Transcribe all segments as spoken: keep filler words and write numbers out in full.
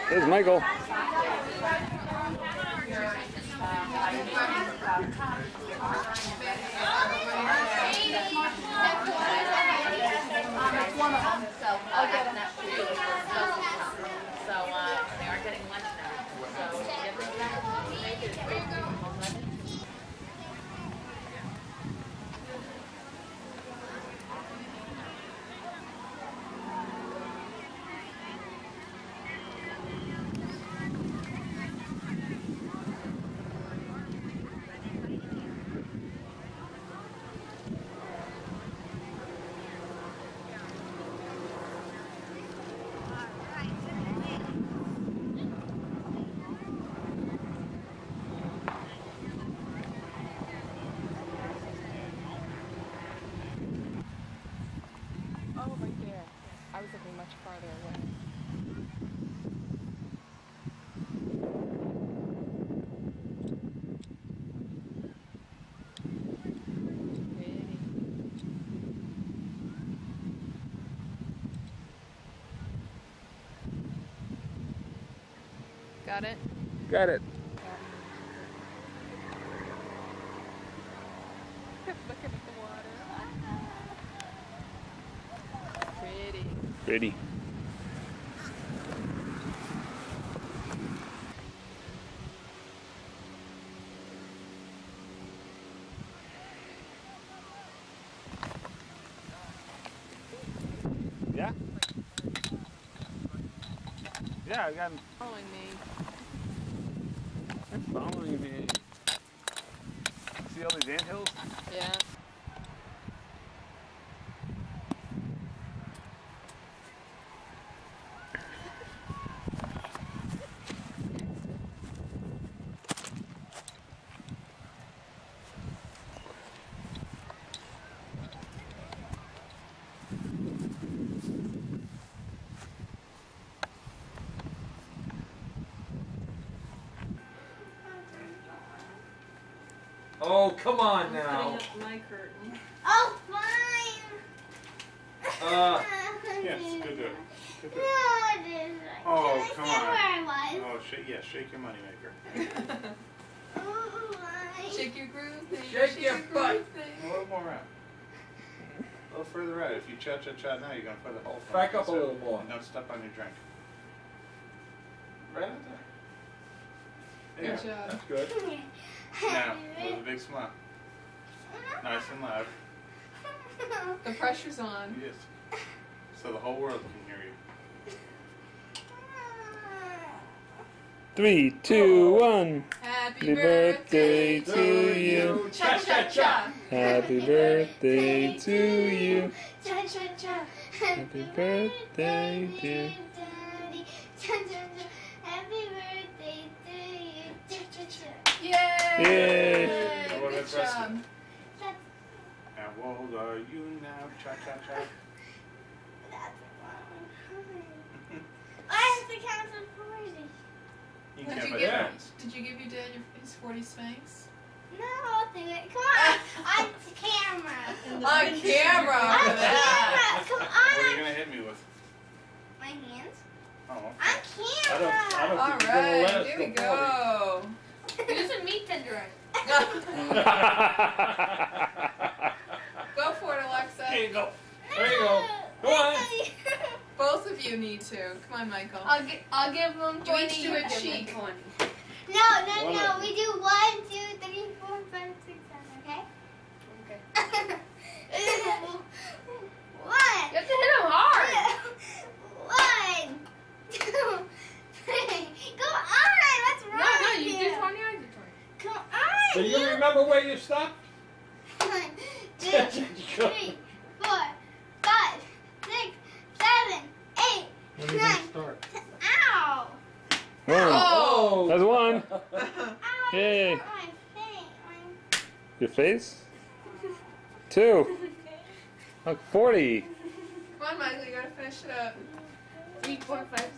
There's Michael. One of them. So I'll get them. So uh, they are getting lunch now. So give them that. Where you go? Oh, right there. I was looking much farther away. Pretty. Got it? Got it. Looking at the water. Pretty. Pretty. Yeah? Yeah, I got him. Following me. I'm following me. See all these anthills? Yeah. Oh, come on now. My curtain. Oh, fine. Uh, Yes, good to it. Good to it. No, it isn't. Oh, Can I come stay on. where I was? Oh, shake, yeah, shake your moneymaker. Oh, my. Shake your groove thing. Shake your groove butt. thing. A little more out. A little further out. If you cha-cha-cha now, you're going to put the whole thing. Back up a So, little more. and don't step on your drink. Right out there. Good Yeah, job. that's good. Now, with a big smile. Nice and loud. The pressure's on. Yes. So the whole world can hear you. Three, two, one. Happy Happy birthday birthday to you. Cha cha cha. Happy birthday to you. Cha cha cha. Happy birthday, dear. Daddy. Cha cha cha. Happy birthday to you. Cha cha cha. Yay! Yay. Well, Good that's rest job. That's, How old are you now? Cha-cha-cha. that's fine. I have to count to forty. You Did can't you put give, hands. did you give your dad your, his forty spanks? No, I'll do it. Come on. On camera. On camera! On for that. camera. Come What are you on. going to hit me with? My hands. Oh, On okay. I don't, I camera. don't think you're gonna let Alright, us here we go go. It isn't meat tenderizer. Go for it, Alexa. There you go. There you go. Go on. Both of you need to. Come on, Michael. I'll gi- I'll give them You each twenty. do a you give them cheek. twenty. No, no, One no. of We do one, two, three, four, five, six, seven. Okay. Okay. One. You have to hit them hard. One, two, three. Come on. What's wrong No, no, with you you? did twenty. I did twenty. Come on. Do you remember where you stopped? One, two, three, four, five, six, seven, eight, When are you going nine. to start? Ow! One. Oh! That's one. Ow! I Yay. hurt my face. Your face? Two. Look, forty. Come on, Michael, you gotta finish it up. Three, four, five.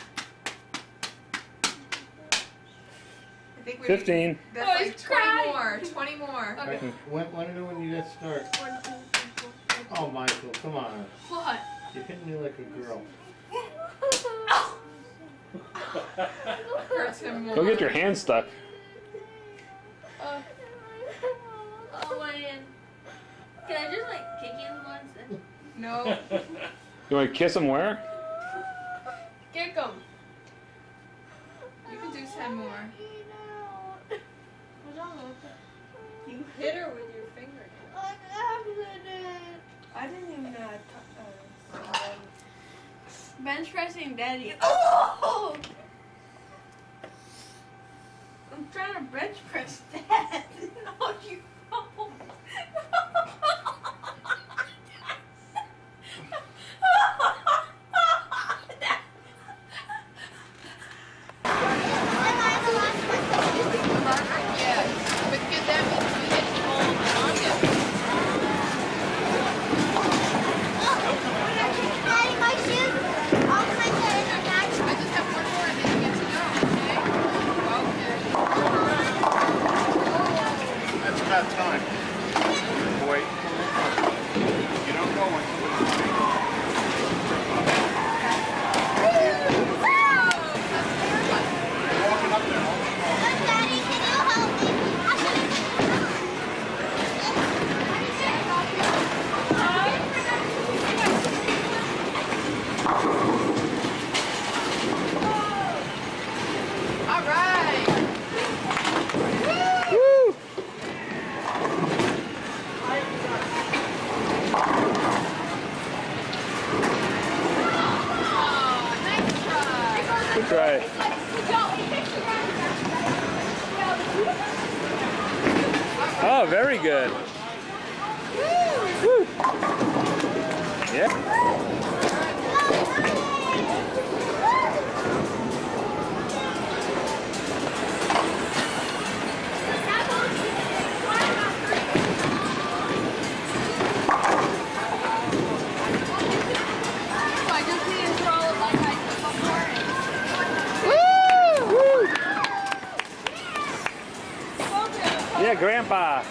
I think we Fifteen. That's Oh, like he's twenty crying. more. Twenty more. Okay. When, when, when you get start? One, two, three, four, five. Oh, Michael, come on. What? You're hitting me like a girl. Hurts him more. Go get your hand stuck. Uh, Oh man. Can I just like kick him once? And... no. You want to kiss him where? Kick him. You can do ten more. You hit her with your finger. I didn't even know. Uh, Bench pressing daddy. Oh! I'm trying to bench press dad. No, you don't. Yeah. But get that means you hit the ball on him. Daddy, my shoes all kinds of international. I just have one more and then you get to go, okay? Okay. That's about time. Boy, you don't go until you're walking up there. Daddy, can you help me? All right. Woo! Oh, nice try. Good try. Oh, very good. Woo! Yeah. I just need to throw it like I did before. Woo! Yeah, Grandpa.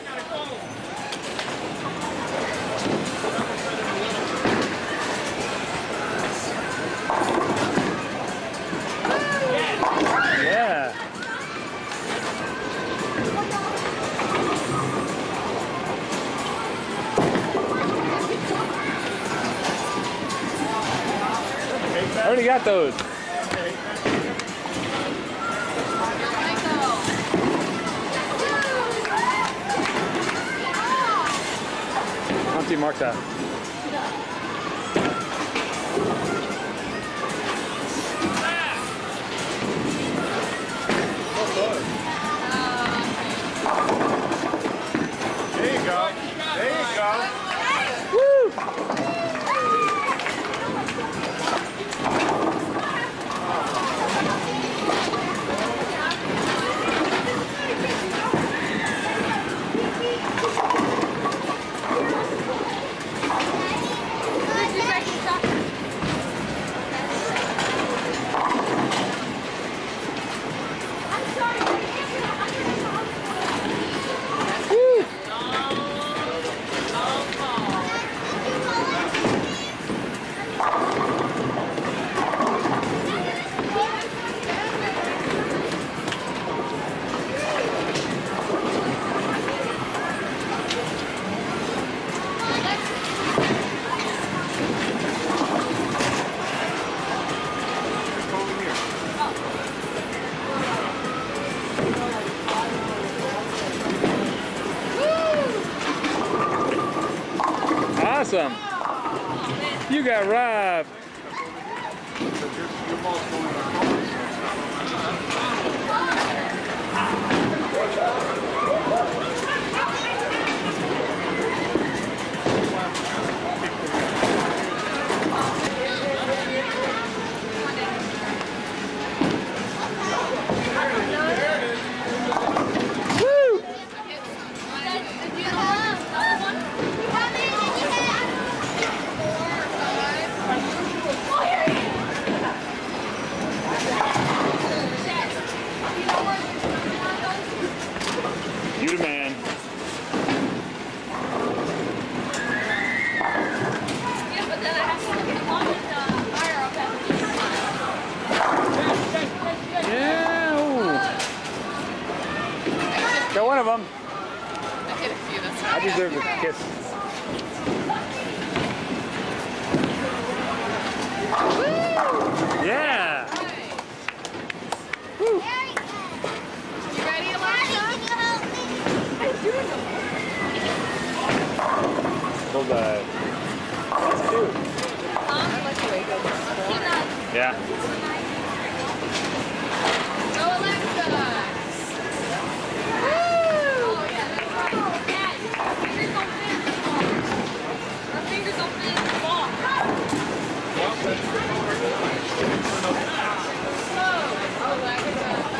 Yeah. I already got those. Auntie Marta. There you go. There you go. Woo! Woo! Awesome. You got robbed. Woo! How many did you have? Four or five. of them. I did a few. That's I not deserve a kiss. Yeah. Woo. You ready, Alexa? Bull dive. That's cute. I like the way it goes. Yeah. Go, Alexa. Oh, yeah, that's right. Fingers don't fit. Our fingers don't fit in the ball. Oh, Alexa.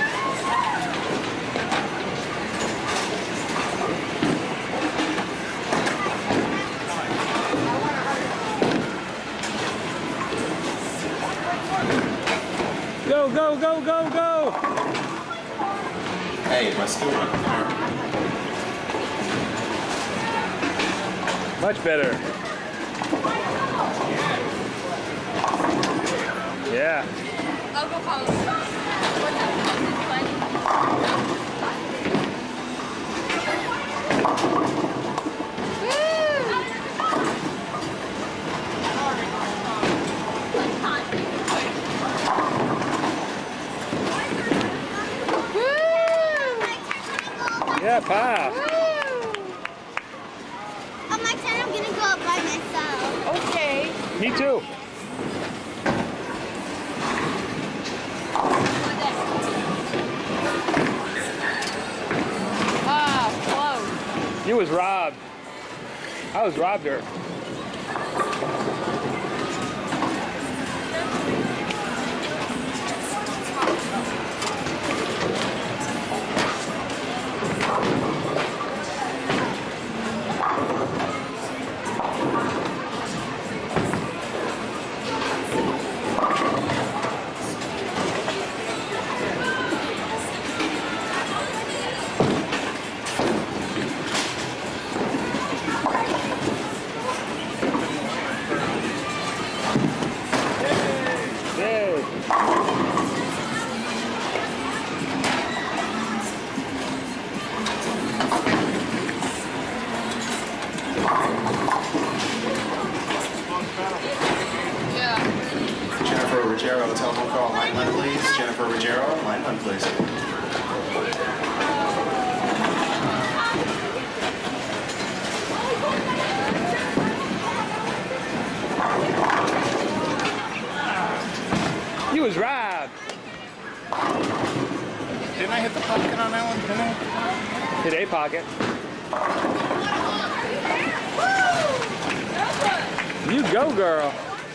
Go, go, go, go, go. Hey, my still running here. Much better. Yeah. I'll go follow. What's that? Yeah, pop. On my turn, I'm gonna go up by myself. Okay. Me too. Ah, close. You was robbed. I was robbed her. Yay. Yeah. Jennifer Ruggiero, telephone call, line one, please. Jennifer Ruggiero, line one, please. You was robbed. Didn't I hit the pocket on that one? Didn't I? Hit a pocket. You go, girl.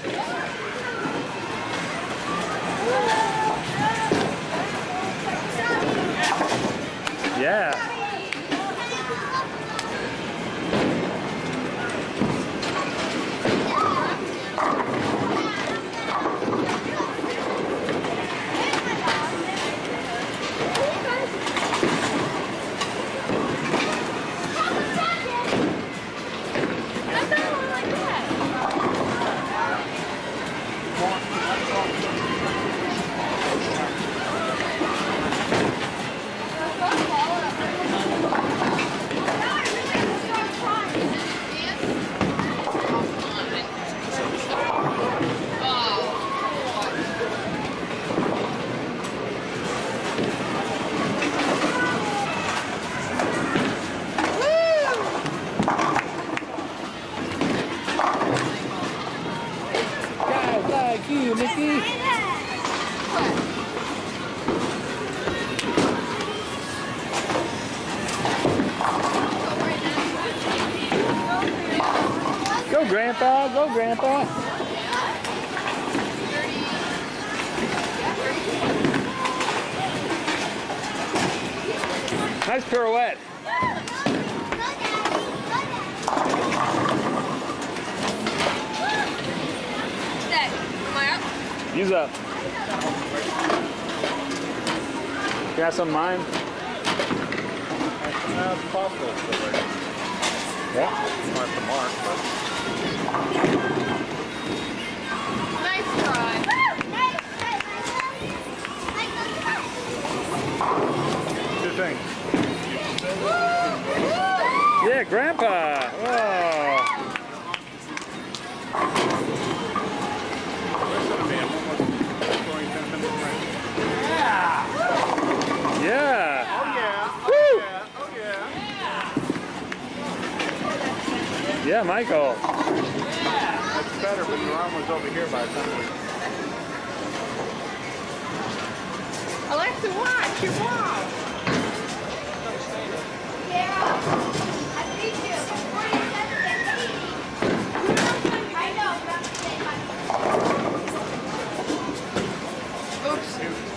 Yeah. Guys like you, Mickey. Go, Grandpa. Go, Grandpa. Nice pirouette. Dad, am I up? Use up. You got some of mine? Uh, it's possible. Yeah. It's not the mark, but... Nice try. Good thing. at Grandpa. Whoa. Yeah. Oh yeah. Oh Woo. yeah. Oh yeah. Yeah, Michael. That's better, but your arm was over here by the time we... Alexa, watch. You walk. Yeah. I beat you. forty-seven and eighty. I know, but I'm saying my... Oops.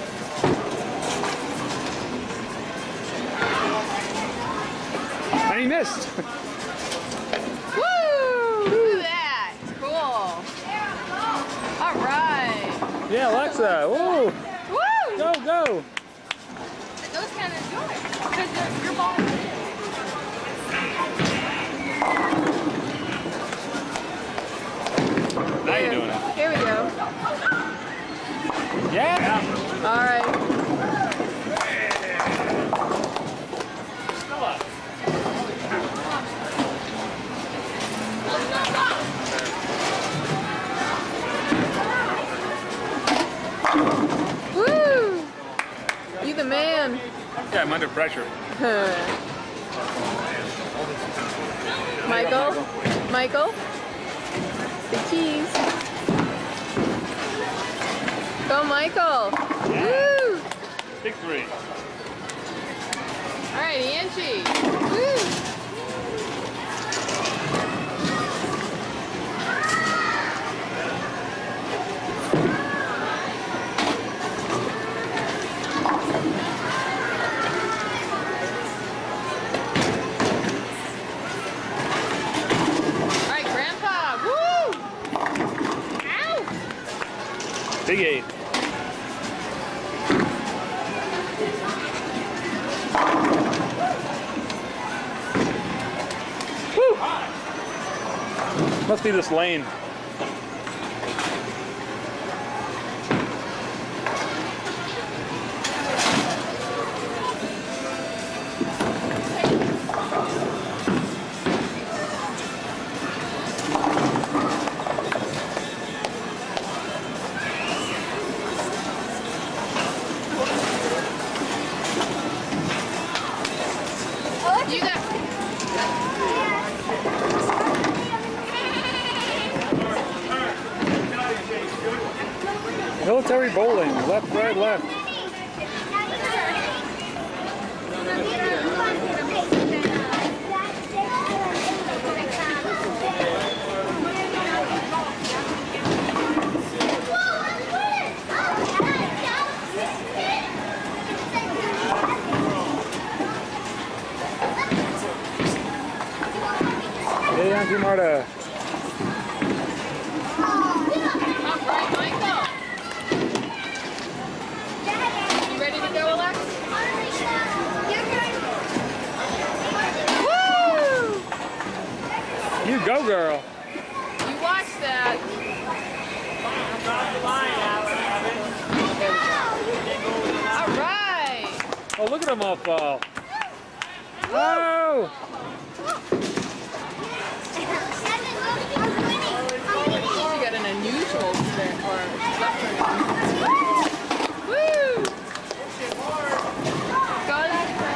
And he missed. Woo! Look at that. Cool. All right. Yeah, Alexa. Woo. Woo! Go, go. Those kind of enjoy it. Because your, your ball is big. Now you're doing it. Here we go. Yeah. All right. Woo! You the man. Yeah, I'm under pressure. Michael? Michael? The keys. Go, Michael. Woo! Big three. All right, Angie. Woo! All right, Grandpa. Woo! Ow! Big eight. Woo! Must be this lane. You got. Military bowling. Left, right, left. Hey, Auntie Marta. All right, Michael. You ready to go, Alex? Woo! You go, girl. You watch that. All right. Oh, look at them all fall. Oh! She got an unusual spin or left turn. Woo! Go, Alexa.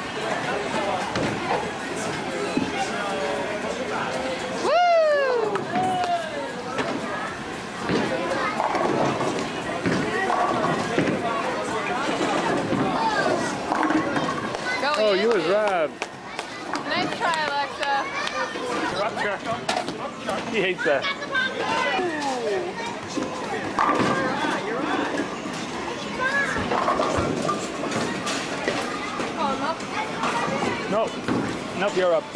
Woo! Go, Oh, you was Angie. robbed. Nice try, Alexa. He hates that. Call him up. Nope. Nope, you're up.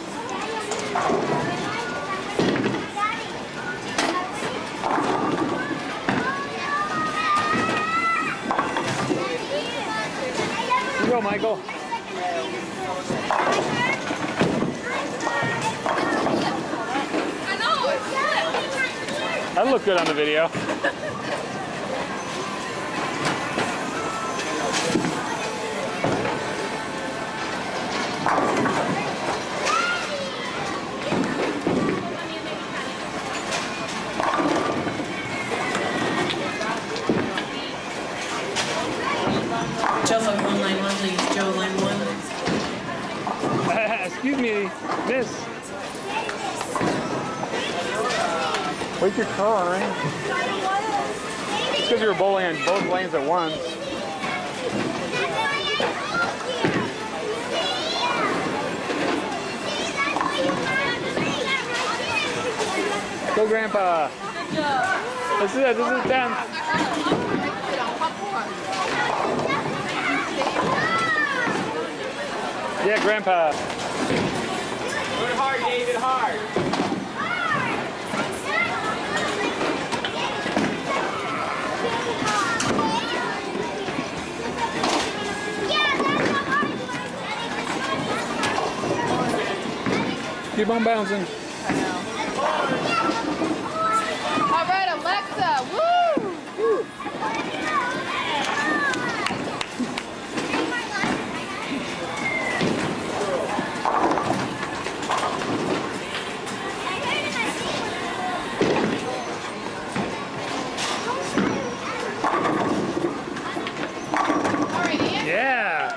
You go, Michael. I know, it's good. That looked good on the video. Telephone one nine one, please. Joe, line one. Excuse me, miss. Wait your car, right? It's because you were bowling in both lanes at once. Go, Grandpa. This is it. This is ten. Yeah, Grandpa. Do it hard, David, hard. Keep on bouncing. All right, Alexa. Woo! Woo. All right, Ian. Yeah.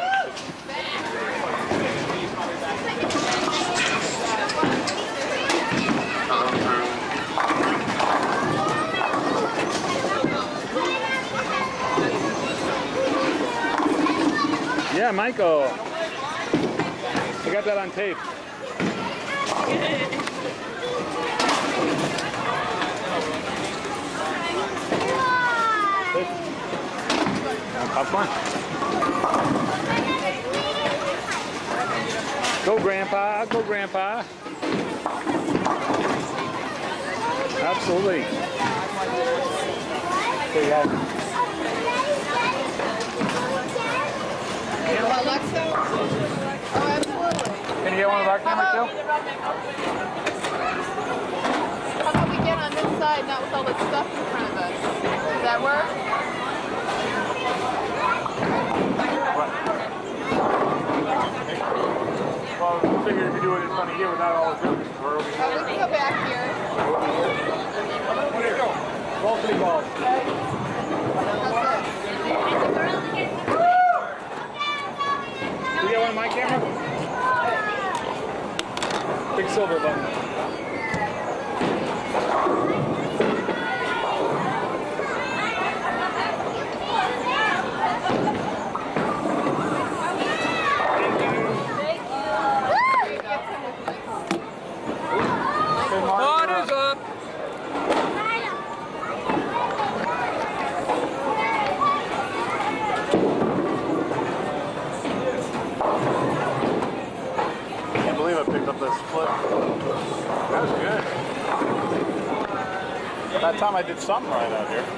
Yeah, Michael. I got that on tape. Have fun. Go, Grandpa. Go, Grandpa. Absolutely. Okay, guys. Alexa? Oh, absolutely. Can you get one of our cameras too? How about we get on this side, not with all the stuff in front of us? Does that work? Well, we figured if you do it in front of here without all the buildings, we're over Oh, we here. can go back here. Here we go. Roll three balls. You get one of my camera? Big silver button. Water's up. Can't believe I picked up this flip. That was good. That time I did something right out here.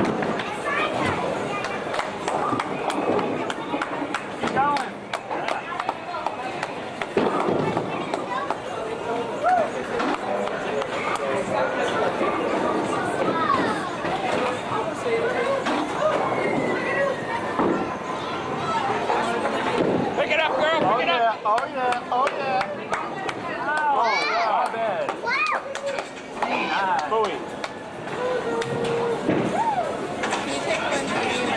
Keep going. Pick it up, girl. Oh Pick it yeah, up. oh yeah, oh yeah. Oh, wow, not bad. Nice. Bowie. Can you take one for me?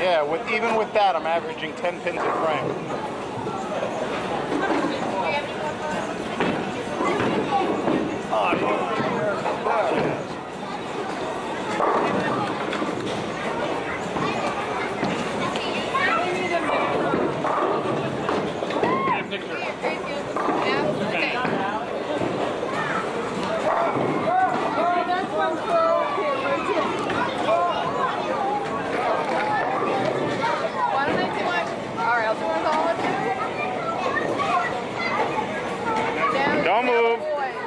Yeah, with even with that, I'm averaging ten pins a frame. Don't move.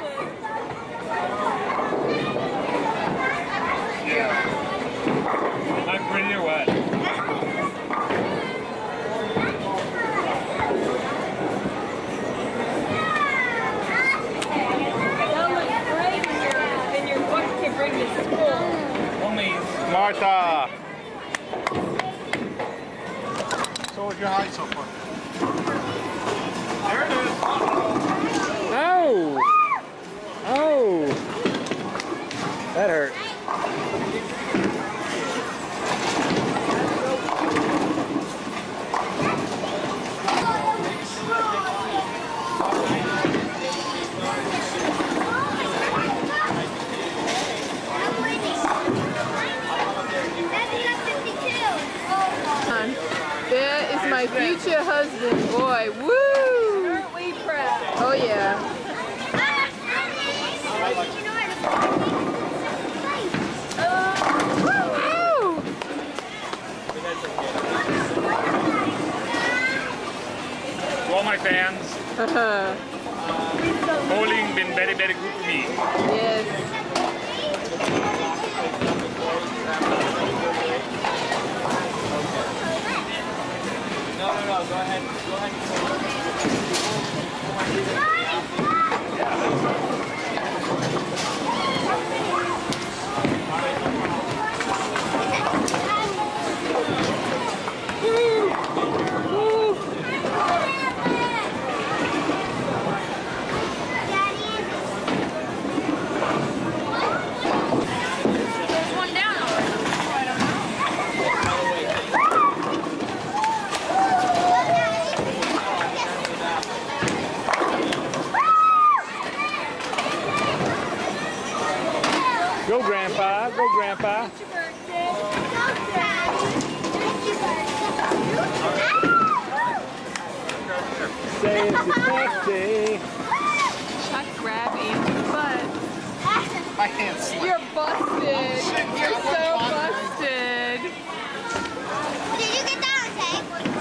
Am I pretty or what? That looks great in your, in your book to bring to school. Only Martha. So what's your height so far? There it is. Oh. Oh. That hurt. There is my future husband, boy. Woo! Aren't we proud? Oh yeah. Woo! to all my fans, bowling been very, very good to me. Yes. No, no, no, go ahead. Go ahead. There's one down already. Go, Grandpa. Go, Grandpa. It's your birthday. Say it's your birthday. Chuck grab Amy's butt. My hands slip. You're busted. You're so busted. Did you get that, okay?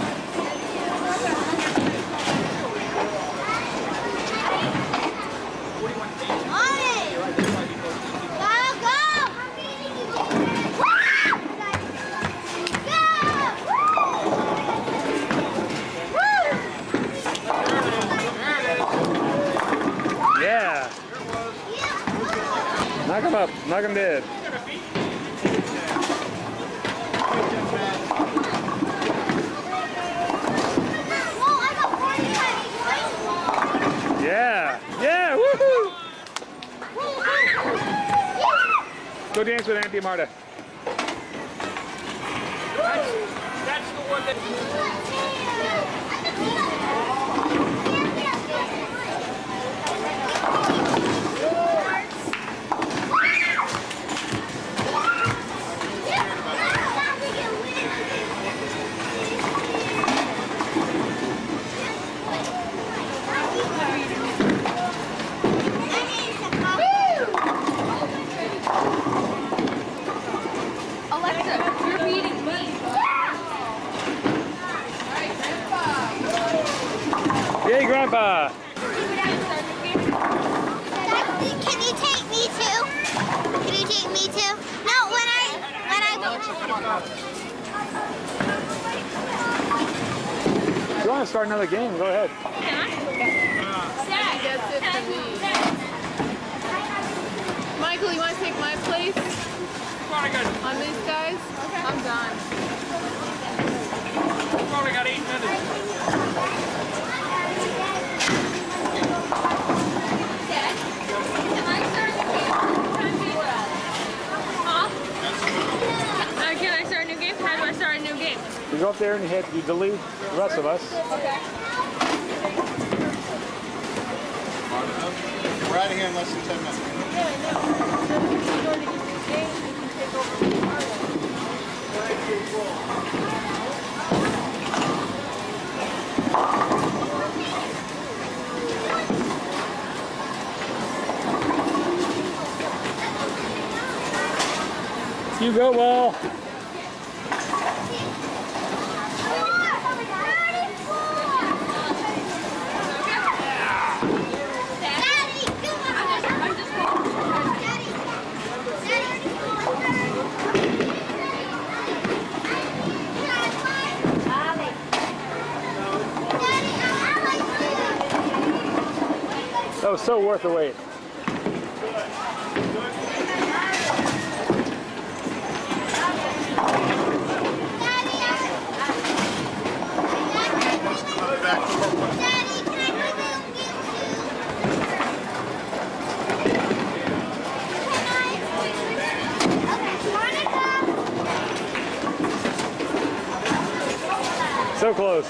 On it! Go, go! Yeah. Knock him up. Knock him dead. Yeah. Yeah. Woohoo! Go dance with Auntie Marta. That's the one that... Alexa, you're beating me. Yay, Grandpa. Can you take me too? Can you take me too? No, when I when I go. If you want to start another game, go ahead. That's it for me. Michael, you want to take my place on these guys? I'm done. We've only got eight minutes. Huh? Uh, can I start a new game? How do I start a new game? You go up there and you hit, you delete the rest of us. Okay. We're out of here in less than ten minutes. Yeah, I know. So when you go to get these games, you can take over the parlay. You go, well. That was so worth the wait. So close.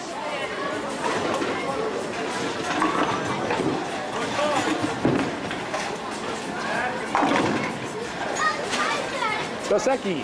Doseki.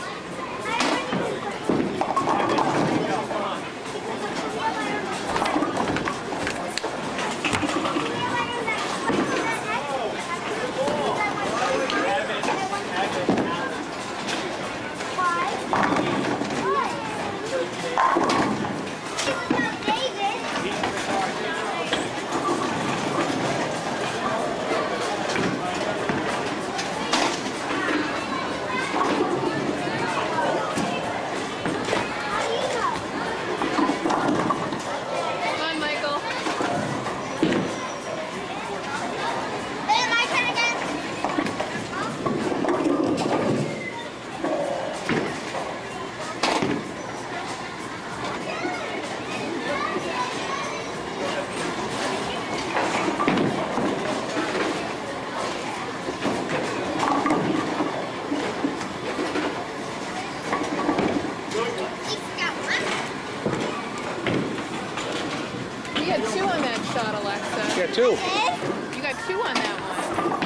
You got two on that shot, Alexa. You got two. You got two on that one.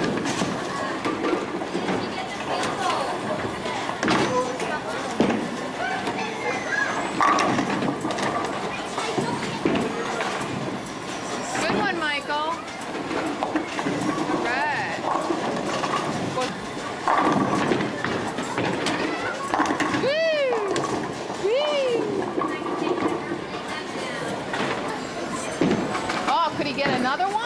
Good one, Michael. All right. Woo! Woo! Oh, could he get another one?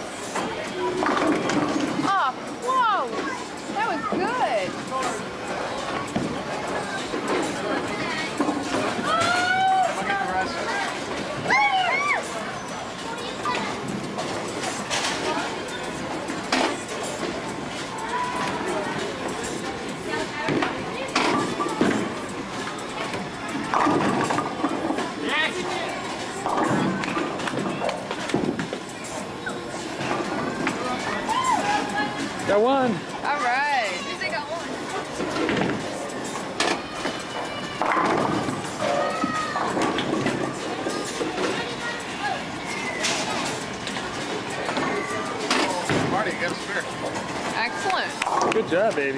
Oh, whoa! That was good. Look at the rest. Got one. All right. At least I got one. Marty, you got a spare. Excellent. Good job, baby.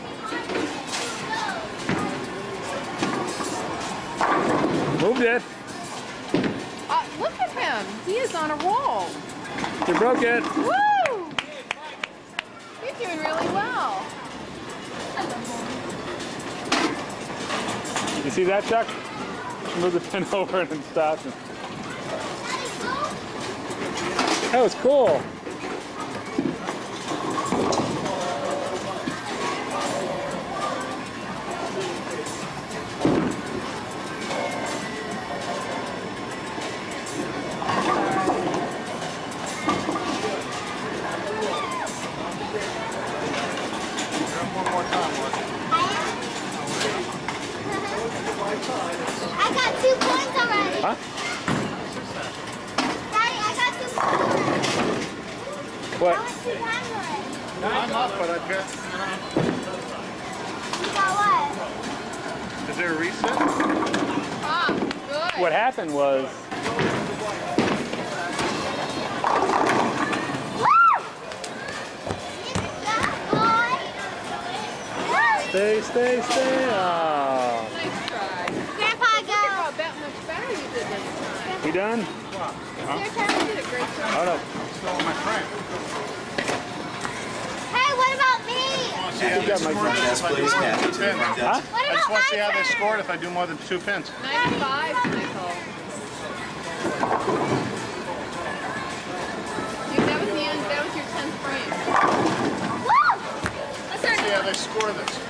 Moved it. Uh, look at him. He is on a roll. You broke it. Woo! You're doing really well. You see that, Chuck? Move the pin over and then stop. That was cool. One more time, Marty. I got two points already. Huh? Daddy, I got two points already. What? I went two times already. I'm up, but I've got. You got what? Is there a reset? Ah, good. what happened was. Stay, stay, stay. Oh. Nice try. Grandpa, Look go. at how bet much better you did this time. You done? Your time you did a great job. Hold up. Still on my frame. Hey, what about me? See how You got they my scored friend. if I do more than two pins. Huh? What I just about want to see my how they turn? scored if I do more than two pins. ninety-five, Michael. You, that was the end. That was your tenth frame. Woo! Let's start See how they score this.